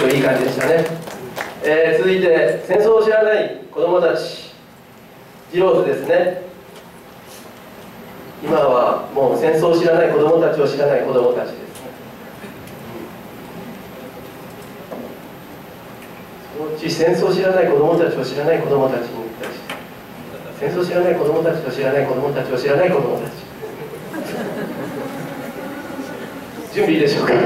いい感じでしたね。続いて戦争を知らない子どもたち、ジローズですね。今はもう戦争を知らない子どもたちを知らない子どもたちですね。そのうち戦争を知らない子どもたちを知らない子どもたちに対して、戦争を知らない子どもたちと知らない子どもたちを知らない子どもたち。準備いいでしょうか。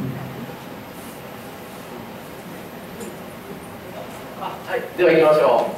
はい、では行きましょう。